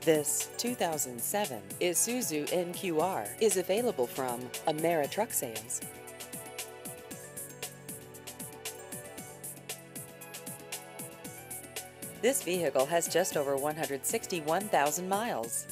This 2007 Isuzu NQR is available from Ameri-Truck Sales. This vehicle has just over 161,000 miles.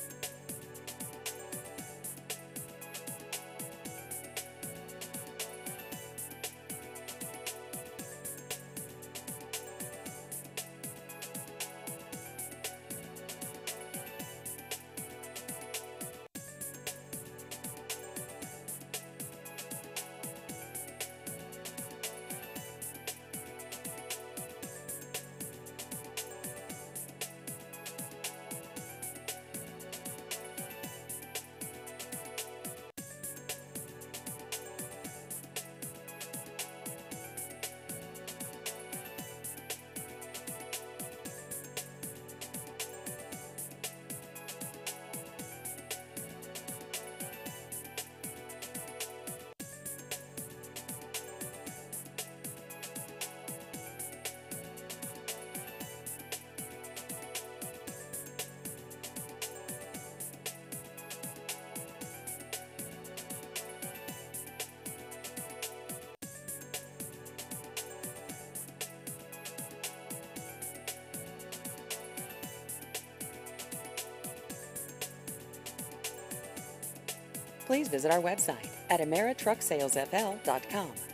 Please visit our website at ameritrucksalesfl.com.